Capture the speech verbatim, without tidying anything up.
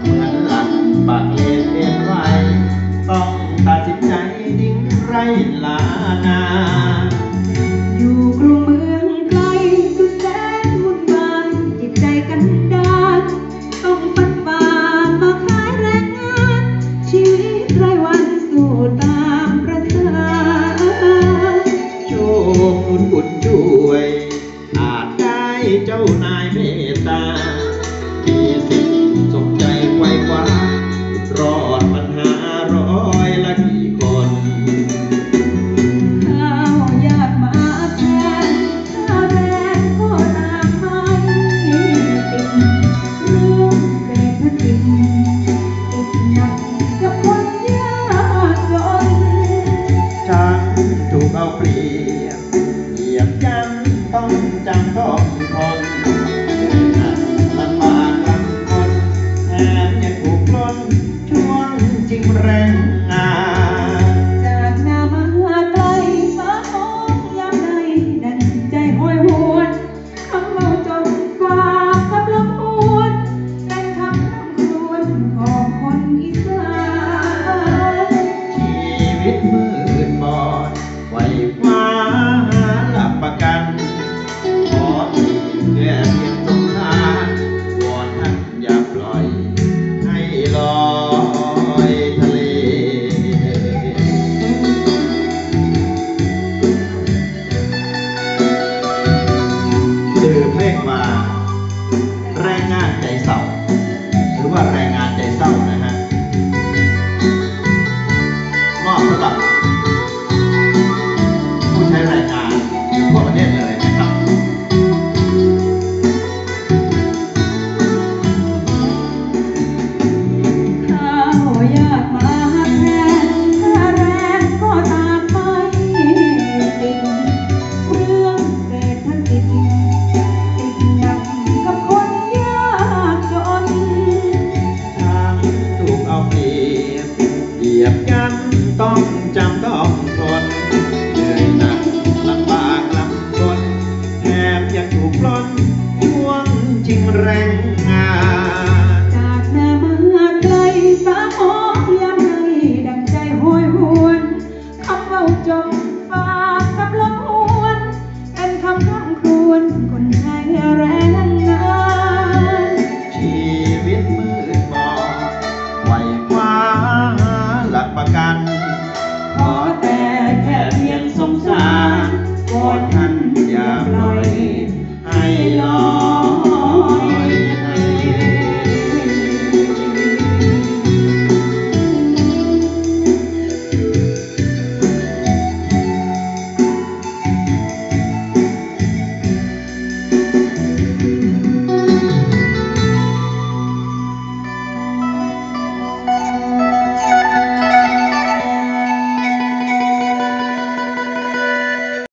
เหมือนหลักปากเลนเอ็นไว้ต้องตัดสินใจดิ้งไรลานาอยู่กรุงเมืองไกลสุดแสนวุ่นวายจิตใจกันดารต้องฟันฝ่ามาขายแรงงานชีวิตรายวันสู้ตามประสาโชคหนุนบุญช่วยอาจได้เจ้านายเมตตามีสิ่งสมใจไขว้คว้ารอดปัญหาร้อยละกี่คนข้าวยากมาแทนข้าแรงก็ตามไม่ติดเรื่องเศรษฐกิจติดหนักกับคนยากจนช่างถูกเอาเปรียบเหยียบย่ำต้องจำต้องทนลำบากลำคนแถมยังถูกปล้น